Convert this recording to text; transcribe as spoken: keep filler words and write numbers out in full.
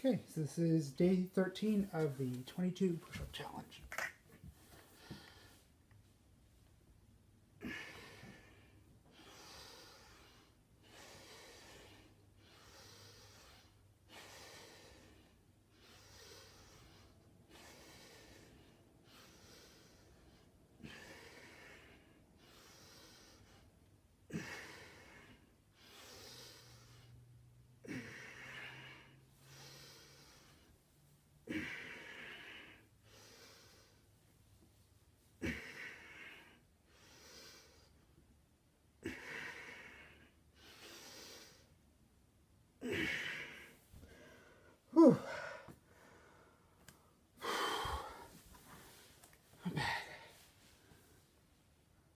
Okay, so this is day thirteen of the twenty-two push-up challenge.